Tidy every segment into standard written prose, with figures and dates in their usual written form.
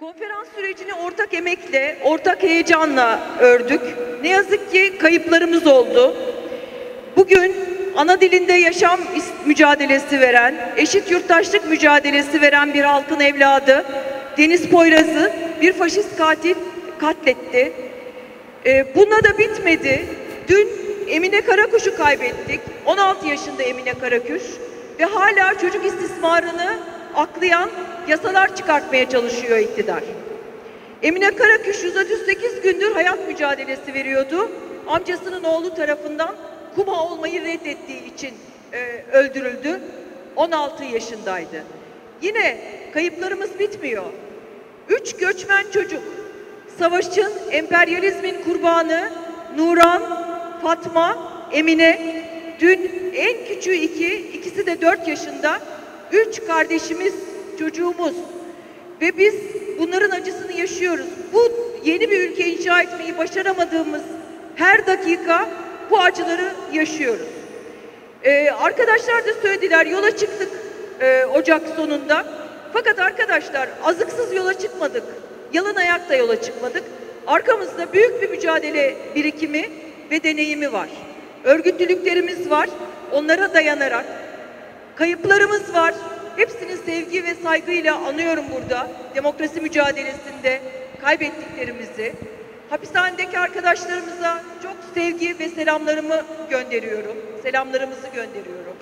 Konferans sürecini ortak emekle, ortak heyecanla ördük. Ne yazık ki kayıplarımız oldu. Bugün ana dilinde yaşam mücadelesi veren, eşit yurttaşlık mücadelesi veren bir halkın evladı Deniz Poyraz'ı bir faşist katil katletti. Bununla da bitmedi. Dün Emine Karakuş'u kaybettik. 16 yaşında Emine Karakuş ve hala çocuk istismarını aklayan yasalar çıkartmaya çalışıyor iktidar. Emine Karakuş 138 gündür hayat mücadelesi veriyordu. Amcasının oğlu tarafından kuma olmayı reddettiği için öldürüldü. 16 yaşındaydı. Yine kayıplarımız bitmiyor. 3 göçmen çocuk, savaşın, emperyalizmin kurbanı Nuran, Fatma, Emine. Dün en küçüğü ikisi de 4 yaşında. 3 kardeşimiz, çocuğumuz ve biz bunların acısını yaşıyoruz. Bu yeni bir ülke inşa etmeyi başaramadığımız her dakika bu acıları yaşıyoruz. Arkadaşlar da söylediler, yola çıktık Ocak sonunda. Fakat arkadaşlar azıksız yola çıkmadık. Yalın ayak da yola çıkmadık. Arkamızda büyük bir mücadele birikimi ve deneyimi var. Örgütlülüklerimiz var. Onlara dayanarak kayıplarımız var. Hepsini sevgi ve saygıyla anıyorum burada. Demokrasi mücadelesinde kaybettiklerimizi. Hapishanedeki arkadaşlarımıza çok sevgi ve selamlarımı gönderiyorum. Selamlarımızı gönderiyorum.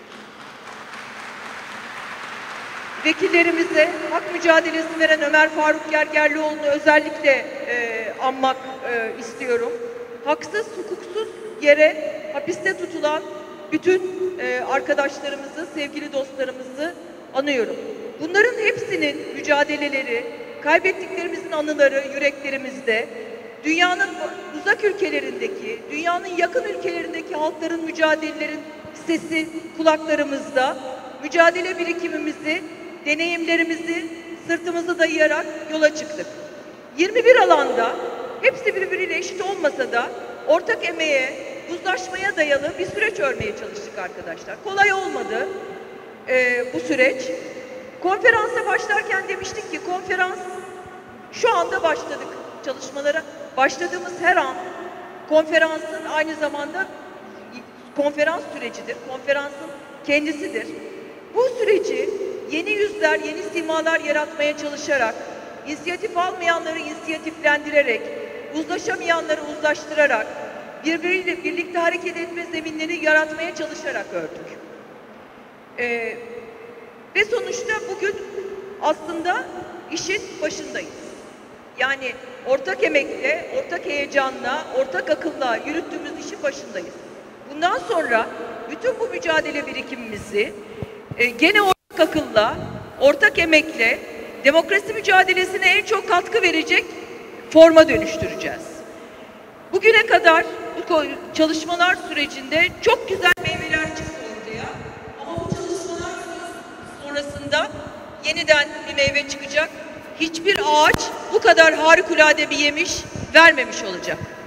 Vekillerimize, hak mücadelesi veren Ömer Faruk Gergerlioğlu'nu özellikle anmak istiyorum. Haksız, hukuksuz yere hapiste tutulan bütün arkadaşlarımızı, sevgili dostlarımızı anıyorum. Bunların hepsinin mücadeleleri, kaybettiklerimizin anıları yüreklerimizde. Dünyanın uzak ülkelerindeki, dünyanın yakın ülkelerindeki halkların mücadelelerin sesi kulaklarımızda. Mücadele birikimimizi, deneyimlerimizi sırtımıza dayayarak yola çıktık. 21 alanda, hepsi birbiriyle eşit olmasa da ortak emeğe, uzlaşmaya dayalı bir süreç örmeye çalıştık arkadaşlar. Kolay olmadı bu süreç. Konferansa başlarken demiştik ki konferans şu anda başladık çalışmalara. Başladığımız her an konferansın aynı zamanda konferans sürecidir. Konferansın kendisidir. Bu süreci yeni yüzler, yeni simalar yaratmaya çalışarak, inisiyatif almayanları inisiyatiflendirerek, uzlaşamayanları uzlaştırarak, birbiriyle birlikte hareket etme zeminleri yaratmaya çalışarak ördük. Ve sonuçta bugün aslında işin başındayız. Yani ortak emekle, ortak heyecanla, ortak akılla yürüttüğümüz işin başındayız. Bundan sonra bütün bu mücadele birikimimizi gene ortak akılla, ortak emekle demokrasi mücadelesine en çok katkı verecek forma dönüştüreceğiz. Bugüne kadar bu çalışmalar sürecinde çok güzel meyveler çıktı ortaya. Ama bu çalışmalar sonrasında yeniden bir meyve çıkacak. Hiçbir ağaç bu kadar harikulade bir yemiş vermemiş olacak.